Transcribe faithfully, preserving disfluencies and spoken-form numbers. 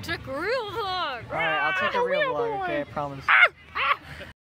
Took a real vlog. Alright, I'll take a real vlog, okay, I promise. Ah!